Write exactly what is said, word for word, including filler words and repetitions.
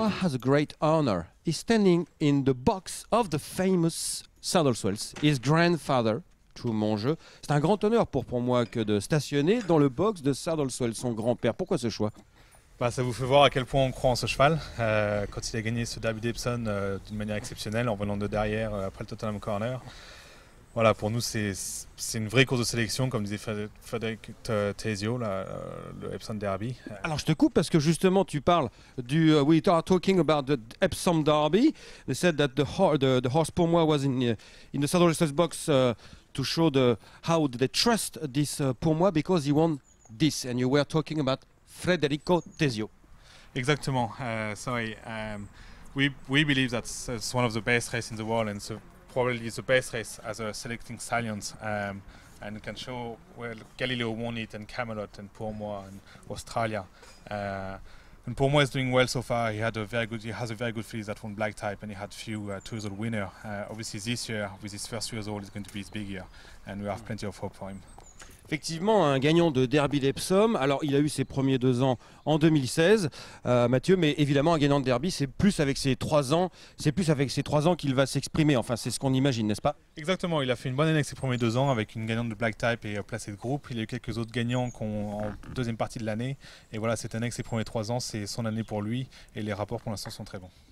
has a great honor. He's standing in the box of the famous Saddleswells. His grandfather, through mon jeu. C'est un grand honneur pour, pour moi que de stationner dans le box de Saddleswell, son grand-père. Pourquoi ce choix? Bah, ça vous fait voir à quel point on croit en ce cheval. Euh, quand il a gagné ce Derby d'Epsom euh, d'une manière exceptionnelle, en volant de derrière euh, après le Tottenham Corner. Voilà, pour nous, c'est une vraie course de sélection, comme disait Frédéric Thésiot, le Epsom Derby. Alors, je te coupe parce que justement, tu parles du. Uh, we are talking about the Epsom Derby. They said that the, ho the, the horse Pourmois was in, uh, in the Saddleswell box uh, to show the, how they trust this uh, Pourmois because he won this. And you were talking about Federico Thésiot. Exactement. Uh, sorry. Um, we, we believe that it's one of the best races in the world, and so probably the best race as a selecting stallions, um, and it can show well Galileo won it, and Camelot, and Pourmois, and Australia. Uh, and Pourmois is doing well so far. He had a very good, he has a very good filly that won black type, and he had few uh, two years old winner. Uh, obviously this year, with his first two years old, is going to be his big year, and we have plenty of hope for him. Effectivement, un gagnant de Derby d'Epsom. Alors, il a eu ses premiers deux ans en deux mille seize, euh, Mathieu, mais évidemment, un gagnant de Derby, c'est plus avec ses trois ans, c'est plus avec ses trois ans qu'il va s'exprimer. Enfin, c'est ce qu'on imagine, n'est-ce pas? Exactement. Il a fait une bonne année avec ses premiers deux ans, avec une gagnante de Black Type et placé de groupe. Il y a eu quelques autres gagnants en deuxième partie de l'année. Et voilà, cette année avec ses premiers trois ans, c'est son année pour lui. Et les rapports pour l'instant sont très bons.